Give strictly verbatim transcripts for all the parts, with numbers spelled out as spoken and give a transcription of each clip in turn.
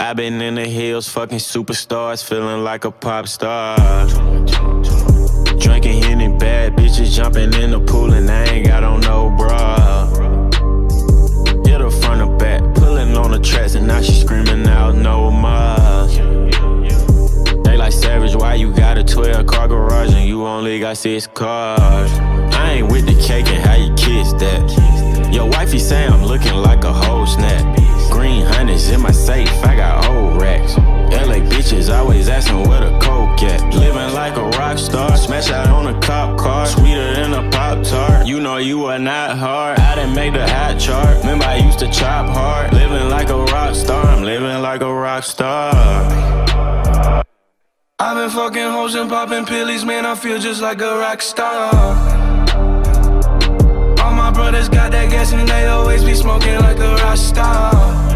I've been in the hills, fucking superstars, feeling like a pop star. Drinking Henny, bad bitches jumping in the pool, and I ain't got on no bra. Hit her front or back, pulling on the tracks, and now she screaming out no more. They like, Savage, why you got a twelve car garage and you only got six cars? I ain't with the cake, and how you kiss that? Your wifey say I'm looking like a whole snap. Green hundreds in my safe, I got old racks. L A bitches always asking where the coke at. Living like a rock star, smash out on a cop car, sweeter than a Pop-Tart. You know you are not hard, I didn't make the hot chart. Remember I used to chop hard. Living like a rock star, I'm living like a rock star. I've been fucking hoes and popping pillies, man, I feel just like a rock star. All my brothers got that gas and they always be smoking like a rock star.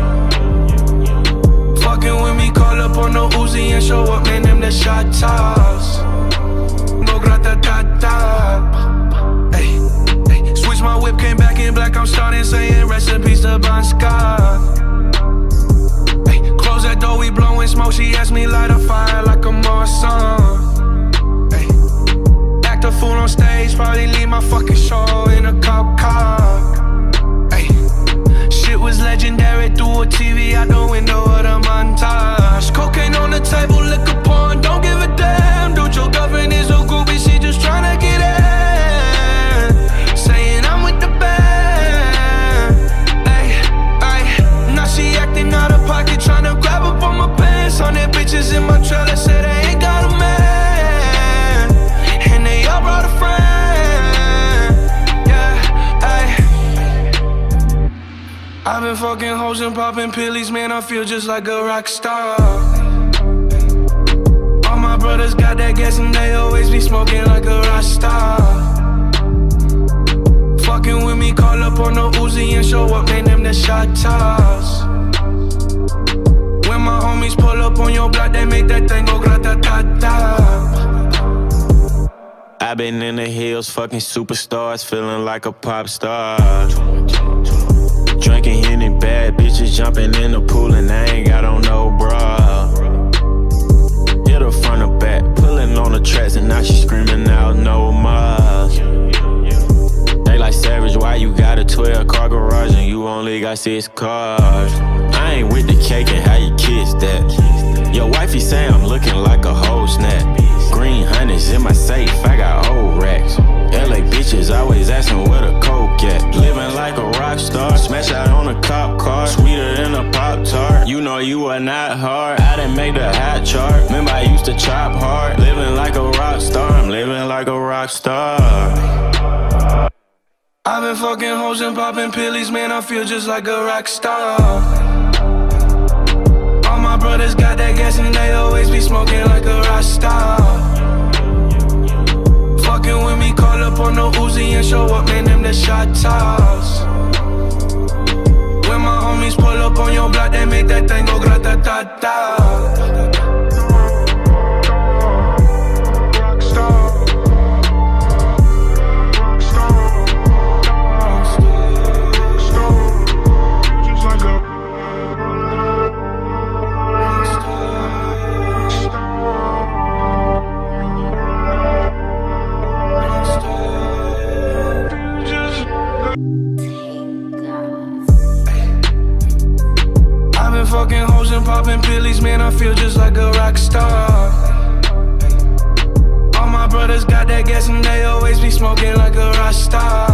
Fucking with me, call up on the Uzi and show up, man, them the shot toss. Go grata-ta-ta. Ay, ay. Switch my whip, came back in black, I'm starting saying recipes to Bon Scott. Ay, close that door, we blowing smoke, she asked me light a fire like a Marsan. Ay, act a fool on stage, probably leave my fucking show in a cop car. Ay, shit was legendary, through a T V out the window of the montage. Cocaine on the table, liquor porn, don't give a damn. Dude, your girlfriend is a groupie, she just tryna get in. Saying I'm with the band. Ay, ay, now she acting out of pocket, tryna grab up on my pants. On that bitches in my trailer, say they ain't got a man, and they all brought a friend. Yeah, ay. I've been fucking hoes and popping pillies, man, I feel just like a rock star. All my brothers got that gas and they always be smoking like a rock star. Fucking with me, call up on the Uzi and show up, man, them the shot toss. When my homies pull up on your block, they make that thing go grata-ta-ta. I've been in the hills, fucking superstars, feeling like a pop star. Drinking Henny, bad bitches jumping in the pool, and I ain't got on no bra. Hit her front or back, pulling on the tracks, and now she screaming out no more. They like, Savage, why you got a twelve car garage and you only got six cars? I ain't with the cake, and how you kiss that? Your wifey say I'm looking like a whole snap. Green hundreds in my safe, I got old racks. L A bitches always asking where the coke at. Living like a rock star, smash out on a cop car, sweeter than a Pop-Tart. You know you are not hard, I didn't make the hot chart. Remember I used to chop hard. Living like a rock star, I'm living like a rock star. I've been fucking hoes and popping pillies, man, I feel just like a rock star. All my brothers got that gas and they always be smoking like a rock star. Fucking with me, call up on the Uzi and show up, man, them the shot toss. When my homies pull up on your block, they make that thing go grata-ta-ta. Fucking hoes and popping pillies, man, I feel just like a rock star. All my brothers got that gas and they always be smoking like a rock star.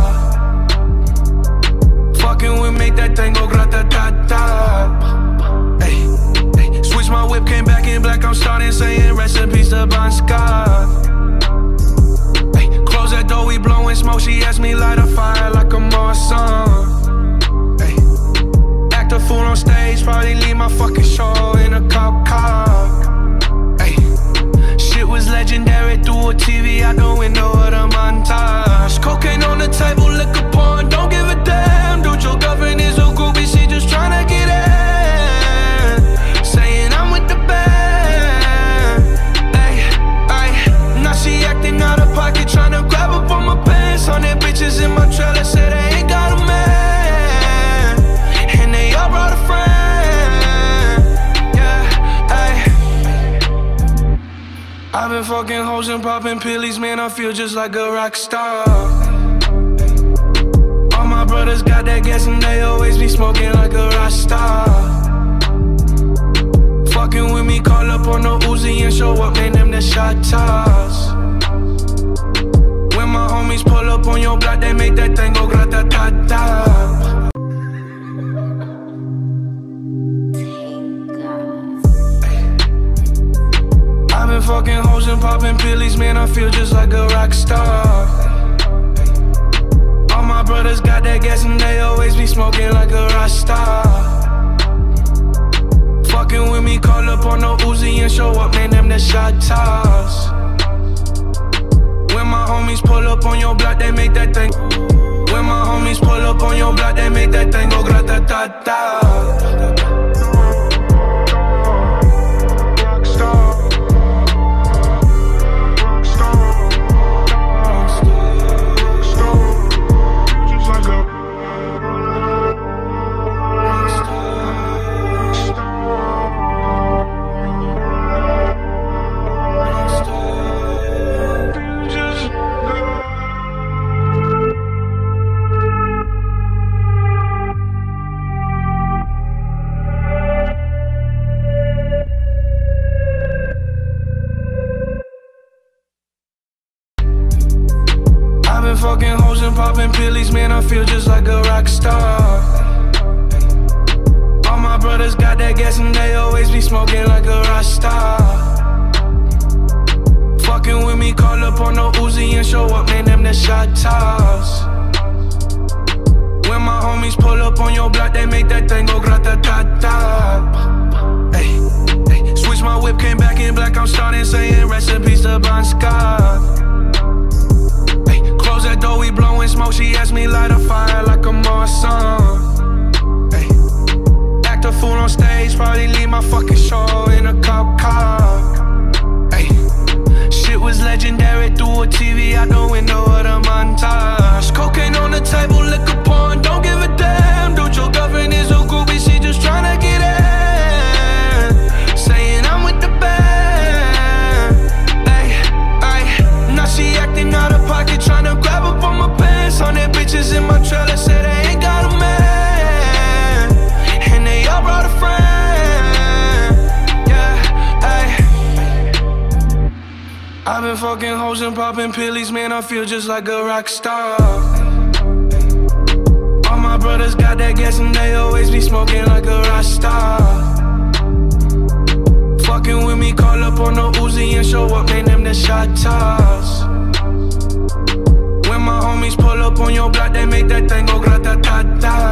Fucking with, make that thing go grata-ta-ta. Ay, ay. Switch my whip, came back in black, I'm starting saying recipes to Bon Scott. Ay, close that door, we blowing smoke, she asked me light a fire like a Marsan. A fool on stage, probably leave my fucking show in a cop car. Ay, shit was legendary, through a T V out the window of the montage. Cocaine on the table, liquor porn, don't give a damn. Dude, your girlfriend is a groupie, she just tryna get in. Saying I'm with the band. Ay, ay, now she acting out of pocket, tryna grab up on my pants. On that bitches in my trailer, say they ain't got a man, and they all brought a friend. been fucking hoes and popping pillies, man, I feel just like a rock star. All my brothers got that gas and they always be smoking like a rock star. Fucking with me, call up on the Uzi and show up, man, them the shot toss. When my homies pull up on your block, they make that thing go grata-ta-ta. I've been fucking hoes and popping pillies, man, I feel just like a rock star. All my brothers got that gas and they always be smoking like a rock star. Fucking with me, call up on the Uzi and show up, man, them the shot toss. When my homies pull up on your block, they make that thing. When my homies pull up on your block, they make that thing go grata-ta-ta. Fucking hoes and popping pillies, man, I feel just like a rock star. All my brothers got that gas and they always be smoking like a rock star. Fucking with me, call up on the Uzi and show up, man, them the shot toss. When my homies pull up on your block, they make that thing go grata-ta-ta. Hey, hey, switch my whip, came back in black, I'm starting saying recipes to Bon Scott. Close that door, we blowing smoke. She asked me light a fire like a Marsan. Ay. Act a fool on stage, probably leave my fucking show in a cop car. Ay. Shit was legendary through a T V out the window of the montage. Cocaine on the table, liquor porn, don't give a damn. Dude, your girlfriend is a groupie, she just tryna get in. Saying I'm with the band. Ay, ay. Now she acting out of pocket, tryna grab up on my pants. On that bitches in my trailer, say they ain't got a man, and they all brought a friend. Yeah, ayy. I've been fucking hoes and popping pillies, man, I feel just like a rock star. All my brothers got that gas and they always be smoking like a rock star. Fucking with me, call up on the Uzi and show up, man, them the shot toss. When my homies pull up on your block, they make that thing go grata-ta-ta.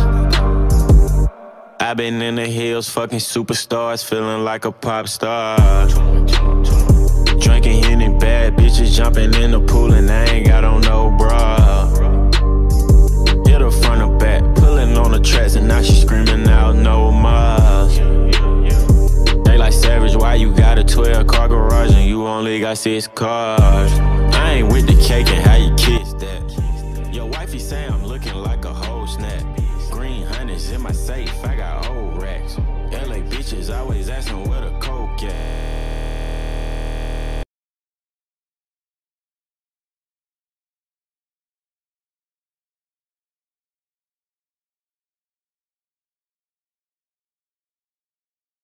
I been in the hills, fucking superstars, feeling like a pop star. Drinking Henny, bad bitches jumping in the pool and I ain't got on no bra. Hit her front or back, pulling on the tracks and now she screaming out no more. They like Savage, why you got a twelve car garage and you only got six cars? I ain't with the cake and how you kiss that. Your wifey say I'm looking like a whole snap. Green hundreds in my safe, I got old racks. L A bitches always asking where the coke at.